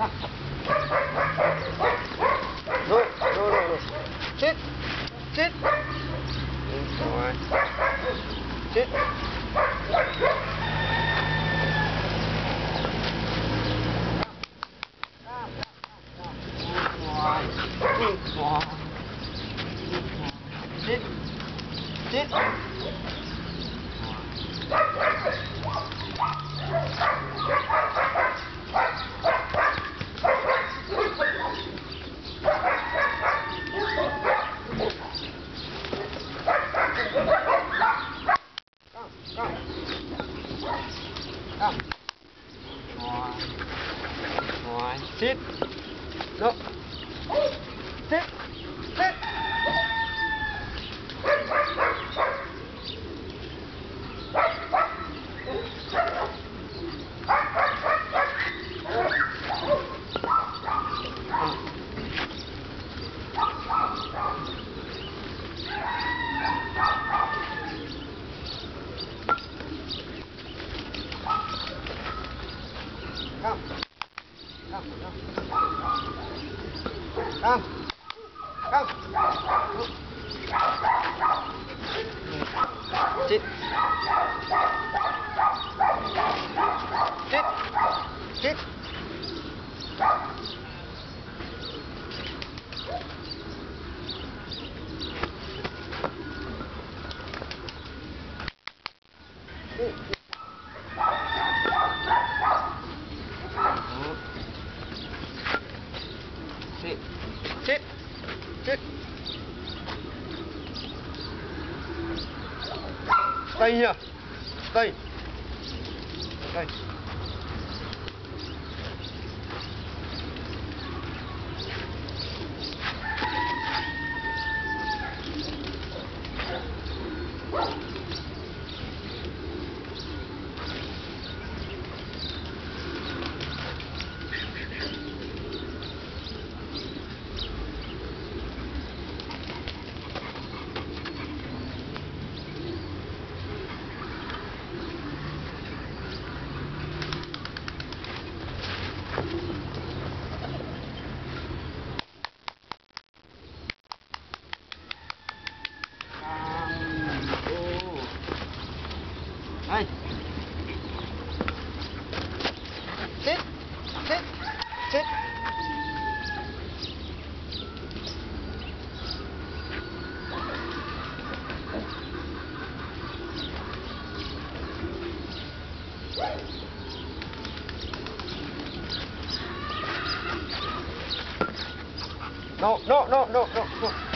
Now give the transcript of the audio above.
No, no, no, no. Sit. Sit. Rồi. Sit. Sit. Sit. Come. Rồi. Sit. No. Sit. Sit. Come. Come. Come. Come. Sit. Sit. Sit. Sit. Sit. Sit. Stay here. Stay. Stay. Hey. Sit. Sit. Sit. No, no, no, no, no, no.